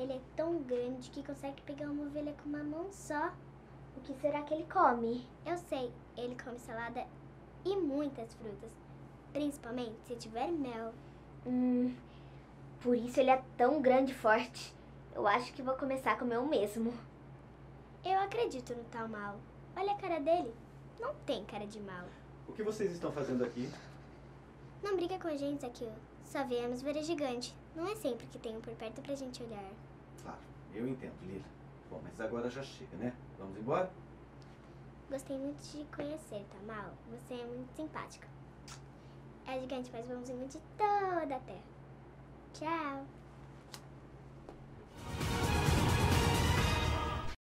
Ele é tão grande que consegue pegar uma ovelha com uma mão só. O que será que ele come? Eu sei, ele come salada e muitas frutas. Principalmente se tiver mel. Por isso ele é tão grande e forte. Eu acho que vou começar a comer o mesmo. Eu acredito no tal mal. Olha a cara dele. Não tem cara de mal. O que vocês estão fazendo aqui? Não briga com a gente, Zaqueu. Só viemos ver a gigante. Não é sempre que tem um por perto pra gente olhar. Claro, eu entendo, Lila. Bom, mas agora já chega, né? Vamos embora? Gostei muito de conhecer, Tamal. Você é muito simpática. É a gigante mais bonzinho de toda a Terra. Tchau.